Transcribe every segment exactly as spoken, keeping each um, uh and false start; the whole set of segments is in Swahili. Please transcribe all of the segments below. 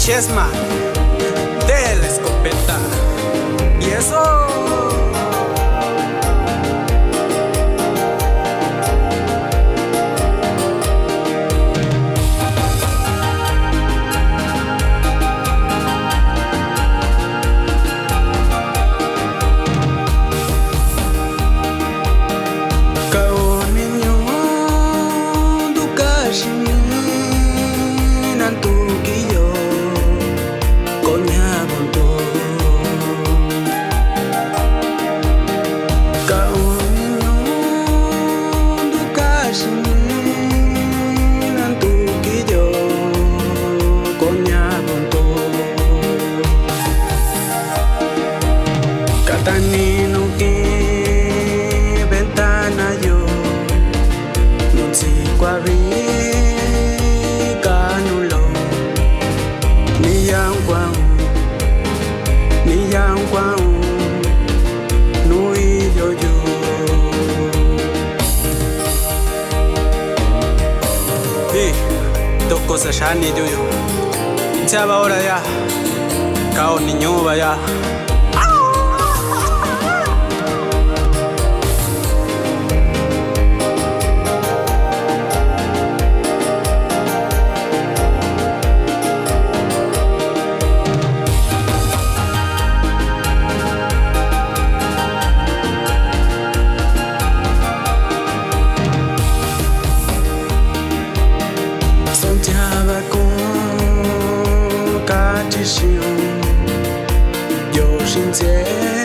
Chessman de la escopeta. Y eso. Nino que ventana yo non si quavi canulo ni yang quang ni yang quang nui yo yo Y dos cosas ya ni yo yo ya va ahora ya cao niño vaya. Soñaba con cachisión, yo sin ser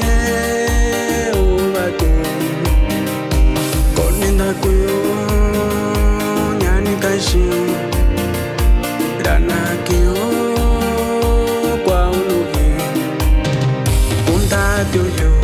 un vacún, con minda cuyo ñani cachisión, grana que yo cuando vi, un tatio yo.